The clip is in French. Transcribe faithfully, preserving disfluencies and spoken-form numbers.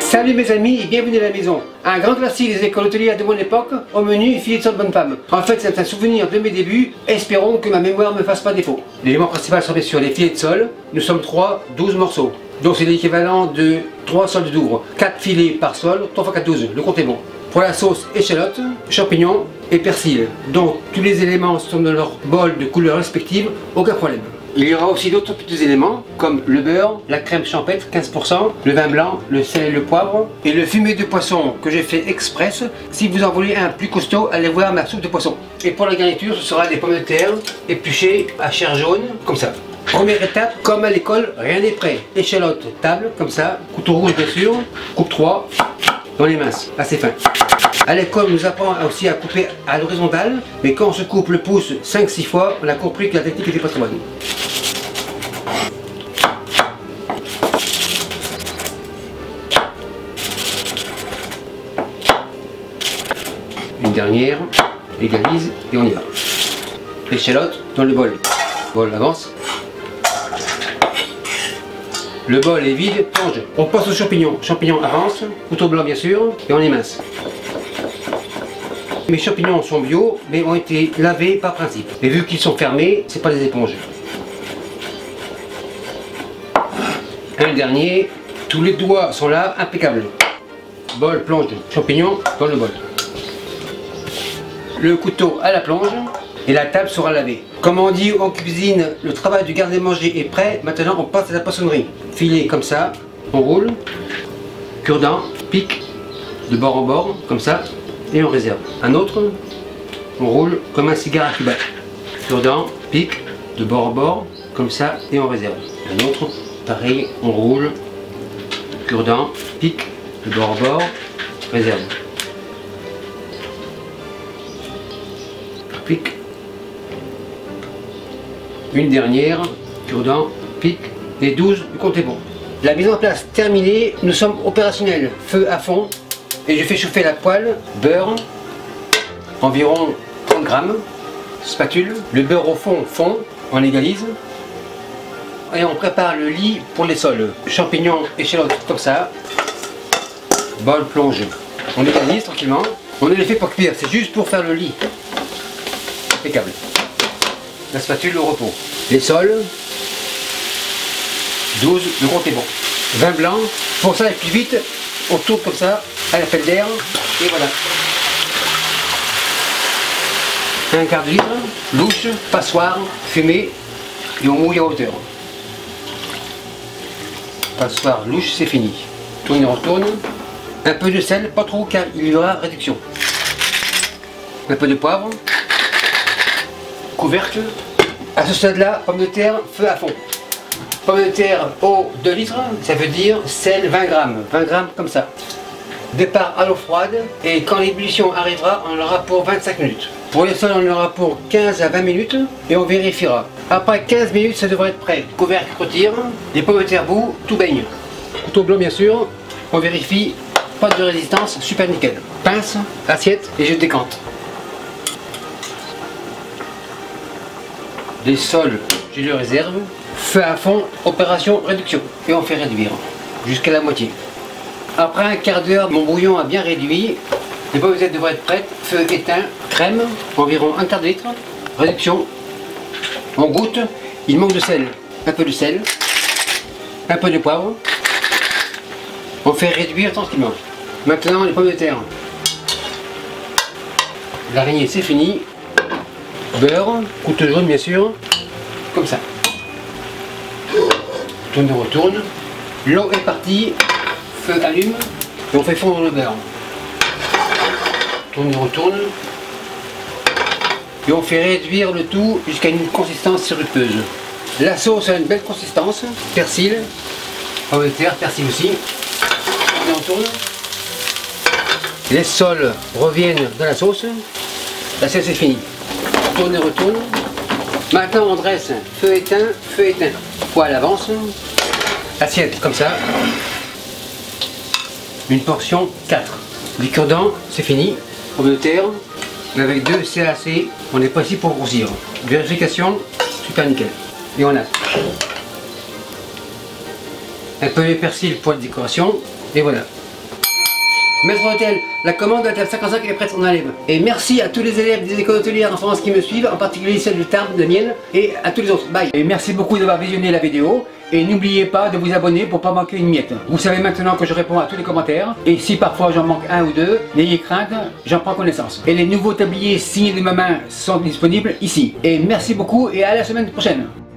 Salut mes amis et bienvenue à la maison. Un grand classique des écoles hôtelières de mon époque, au menu filet de sole bonne femme. En fait c'est un souvenir de mes débuts, espérons que ma mémoire ne me fasse pas défaut. L'élément principal sont bien sûr les filets de sole, nous sommes trois, douze morceaux. Donc c'est l'équivalent de trois sols de Douvres. quatre filets par sol, trois fois quatre, douze, le compte est bon. Pour la sauce, échalote, champignons et persil. Donc tous les éléments sont dans leur bol de couleurs respectives, aucun problème. Il y aura aussi d'autres petits éléments comme le beurre, la crème champêtre quinze pour cent, le vin blanc, le sel et le poivre et le fumet de poisson que j'ai fait express. Si vous en voulez un plus costaud, allez voir ma soupe de poisson. Et pour la garniture, ce sera des pommes de terre épluchées à chair jaune, comme ça. Première étape, comme à l'école, rien n'est prêt. Échalote, table, comme ça, couteau rouge bien sûr, coupe trois, dans les minces, assez fin. À l'école, on nous apprend aussi à couper à l'horizontale, mais quand on se coupe le pouce cinq six fois, on a compris que la technique n'était pas très bonne. Une dernière, égalise et on y va. L'échalote dans le bol. Bol avance. Le bol est vide, plonge. On passe aux champignons. Champignons avance, couteau blanc bien sûr, et on émince. Mes champignons sont bio, mais ont été lavés par principe. Et vu qu'ils sont fermés, c'est pas des éponges. Un dernier, tous les doigts sont là, impeccables. Bol, plonge, champignons dans le bol. Le couteau à la plonge et la table sera lavée. Comme on dit en cuisine, le travail du garde-manger est prêt. Maintenant on passe à la poissonnerie. Filet comme ça, on roule, cure-dent, pique de bord en bord, comme ça, et on réserve. Un autre, on roule comme un cigare à cuba. Cure-dent, pique de bord en bord, comme ça, et on réserve. Un autre, pareil, on roule, cure-dent, pique de bord en bord, réserve. Pique. Une dernière, cure-dent, pique, et douze, le compte est bon. La mise en place terminée, nous sommes opérationnels. Feu à fond, et je fais chauffer la poêle, beurre, environ trente grammes, spatule, le beurre au fond fond, on égalise, et on prépare le lit pour les sols. Champignons, échalotes comme ça, bol, plonge, on égalise tranquillement. On ne les fait pas cuire, c'est juste pour faire le lit. Impeccable. La spatule au repos. Les sols, douze, le compte est bon. Vin blanc, pour ça aller plus vite, on tourne comme ça, à la pelle d'air, et voilà. Un quart de litre, louche, passoire, fumée, et on mouille à hauteur. Passoire, louche, c'est fini. Tourne et retourne. Un peu de sel, pas trop car il y aura réduction. Un peu de poivre. Couvercle. À ce stade-là, pommes de terre, feu à fond. Pommes de terre eau deux litres, ça veut dire sel vingt grammes. vingt grammes comme ça. Départ à l'eau froide et quand l'ébullition arrivera, on aura pour vingt-cinq minutes. Pour les sols, on aura pour quinze à vingt minutes et on vérifiera. Après quinze minutes, ça devrait être prêt. Couvercle retire, les pommes de terre bout, tout baigne. Couteau blanc bien sûr, on vérifie, pas de résistance, super nickel. Pince, assiette et je décante. Les sols, je les réserve. Feu à fond, opération réduction. Et on fait réduire jusqu'à la moitié. Après un quart d'heure, mon bouillon a bien réduit. Les pommes de terre devraient être prêtes. Feu éteint, crème, environ un quart de litre. Réduction. On goûte. Il manque de sel. Un peu de sel. Un peu de poivre. On fait réduire tranquillement. Maintenant les pommes de terre. L'araignée c'est fini. Beurre, couteau jaune bien sûr, comme ça. Tourne et retourne. L'eau est partie, feu allume, et on fait fondre le beurre. Tourne et retourne. Et on fait réduire le tout jusqu'à une consistance sirupeuse. La sauce a une belle consistance, persil, pomme de terre, persil aussi. Et on tourne. Les sols reviennent dans la sauce. La sauce est finie. Tourne et retourne. Maintenant on dresse, feu éteint, feu éteint. Poêle avance. Assiette comme ça. Une portion quatre. Les cure-dents, c'est fini. Pommes de terre. Avec deux, c'est assez. On est pas ici pour grossir. Vérification, super nickel. Et on a un peu de persil pour la décoration. Et voilà. Maître Hôtel, la commande de la table cinquante-cinq est prête, on enlève. Et merci à tous les élèves des écoles hôtelières en France qui me suivent, en particulier celle du Tarn, la mienne, et à tous les autres. Bye. Et merci beaucoup d'avoir visionné la vidéo. Et n'oubliez pas de vous abonner pour pas manquer une miette. Vous savez maintenant que je réponds à tous les commentaires. Et si parfois j'en manque un ou deux, n'ayez crainte, j'en prends connaissance. Et les nouveaux tabliers signés de ma main sont disponibles ici. Et merci beaucoup et à la semaine prochaine.